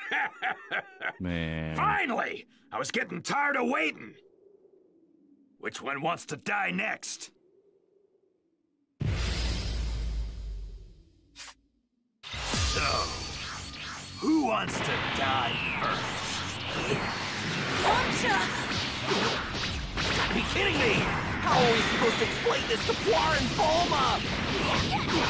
Man. Finally! I was getting tired of waiting. Which one wants to die next? So, who wants to die first? Yamcha! Gotta be kidding me! How are we supposed to explain this to Puar and Bulma?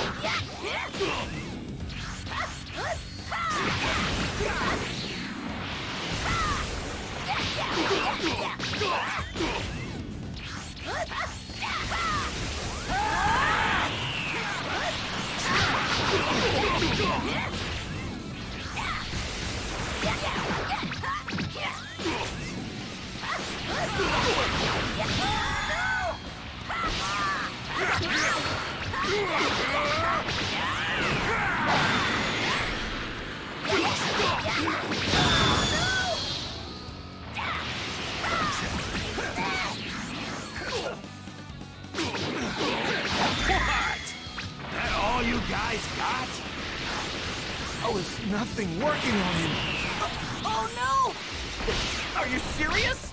That all you guys got? Oh, is nothing working on him? Oh no! Are you serious?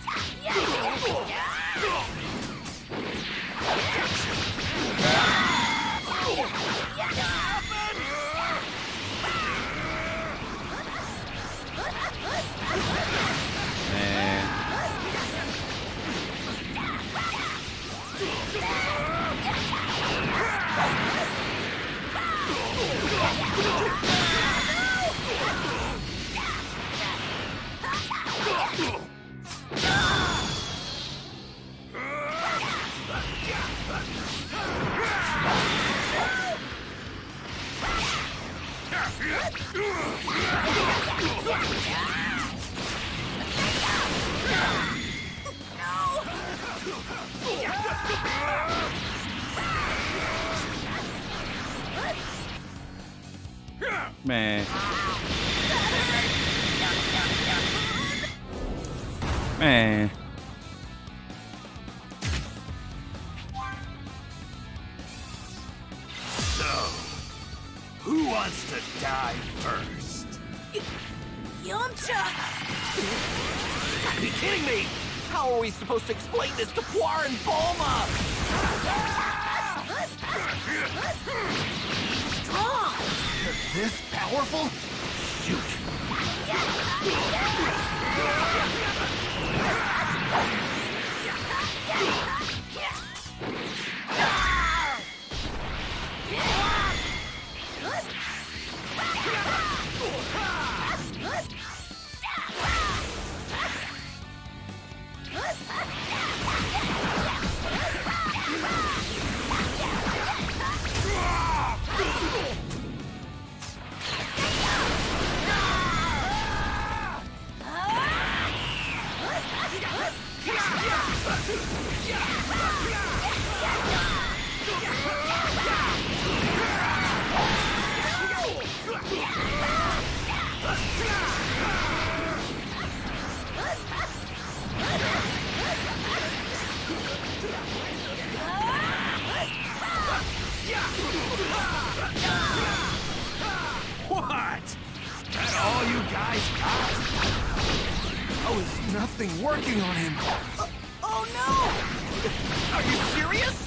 Man. Man. Man. So, who wants to die first? Yamcha! Gotta be kidding me! How are we supposed to explain this to Puar and Bulma? Strong! This powerful? Shoot! What? That all you guys got? How is nothing working on him? Oh no! Are you serious?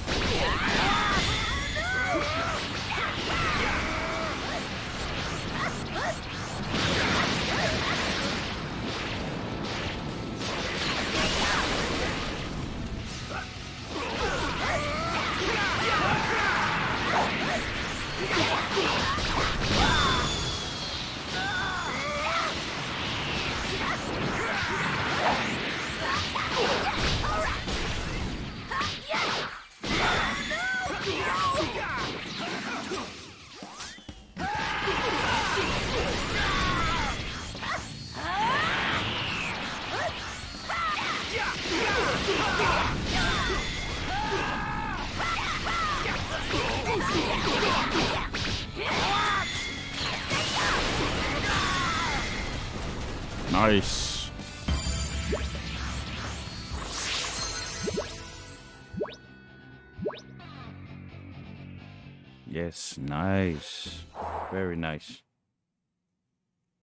Nice. Yes, nice. Very nice.